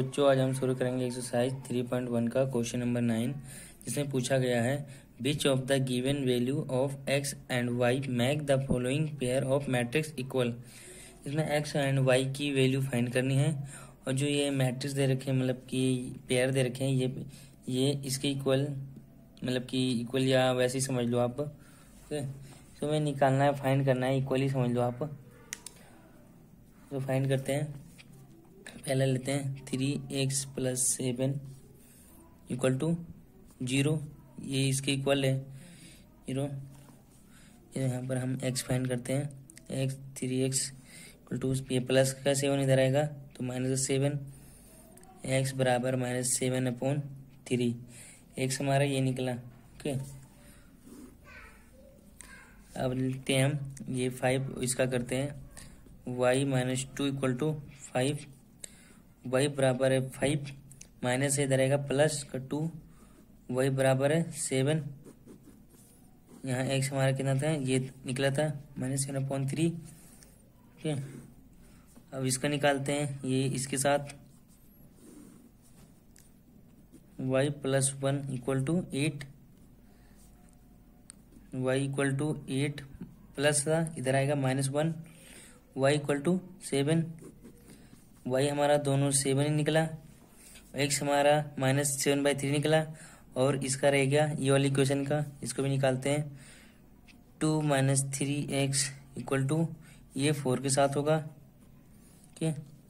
बच्चों, आज हम शुरू करेंगे एक्सरसाइज 3.1 का क्वेश्चन नंबर 9, जिसमें पूछा गया है which of the given value of x and y make the following pair of matrix equal. इसमें एक्स एंड वाई की वैल्यू फाइंड करनी है और जो ये मैट्रिक्स दे रखे हैं, मतलब कि पेयर दे रखे हैं, ये इसके इक्वल, मतलब कि इक्वल या वैसे ही समझ लो आप। ओके, तो हमें निकालना है, फाइंड करना है, इक्वल ही समझ लो आप। तो फाइंड करते हैं। पहले लेते हैं 3x + 7 इक्वल टू 0। ये इसके इक्वल है 0। यहाँ पर हम x फाइंड करते हैं। 3x इक्वल टू, ये प्लस का 7 इधर आएगा तो -7, x बराबर -7/3। x हमारा ये निकला। ओके, अब लेते हैं हम ये 5, इसका करते हैं y -2 इक्वल टू 5। y बराबर है 5, माइनस इधर आएगा प्लस का 2, y बराबर है 7। यहाँ x हमारा कितना था, ये निकला था -7/3। ओके, अब इसका निकालते हैं, ये इसके साथ y + 1 equal to 8। y equal to 8 plus था, इधर आएगा -1, y इक्वल टू 7। y हमारा दोनों 7 ही निकला, x हमारा -7/3 निकला, और इसका रह गया ये वाली इक्वेशन का, इसको भी निकालते हैं। 2 - 3x इक्वल टू, ये 4 के साथ होगा। Okay,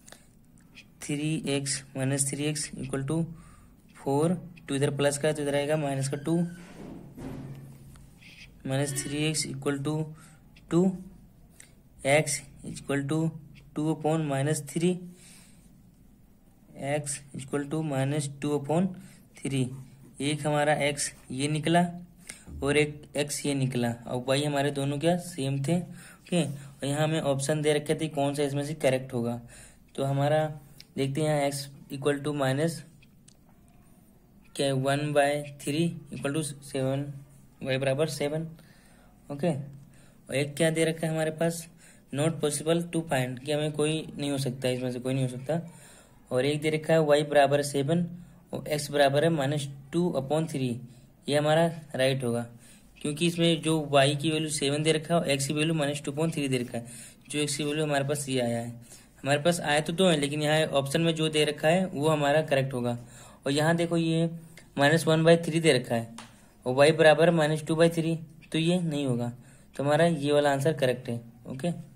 3x - 3x equal to 4, 2 इधर प्लस का तो इधर आएगा माइनस का 2, -3x equal to 2, x equal to 2/-3, x equal to -2/3। एक हमारा x ये निकला और एक x ये निकला, और y हमारे दोनों क्या सेम थे। ओके, और यहाँ हमें ऑप्शन दे रखे थे कौन सा इसमें से करेक्ट होगा। तो हमारा देखते हैं, यहाँ x equal to -1/3 equal to 7, y बराबर 7। ओके, और एक क्या दे रखा है हमारे पास, नॉट पॉसिबल टू फाइंड, कि हमें कोई नहीं हो सकता, इसमें से कोई नहीं हो सकता। और एक दे रखा है y बराबर 7 और x बराबर है -2/3। ये हमारा राइट होगा, क्योंकि इसमें जो y की वैल्यू 7 दे रखा है और x की वैल्यू -2/3 दे रखा है। जो x की वैल्यू हमारे पास ये आया है, हमारे पास आया तो 2 है, लेकिन यहाँ ऑप्शन में जो दे रखा है वो हमारा करेक्ट होगा। और यहाँ देखो, ये -1/3 दे रखा है और y बराबर -2/3, तो ये नहीं होगा, तो हमारा ये वाला आंसर करेक्ट है। ओके।